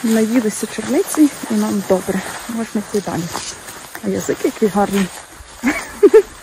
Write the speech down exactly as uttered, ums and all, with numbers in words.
наїлися чорниці і нам добре. Можна йти далі. А язик який гарний.